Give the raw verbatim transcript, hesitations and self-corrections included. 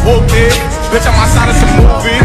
whooped it. Bitch, I'm outside of some movie.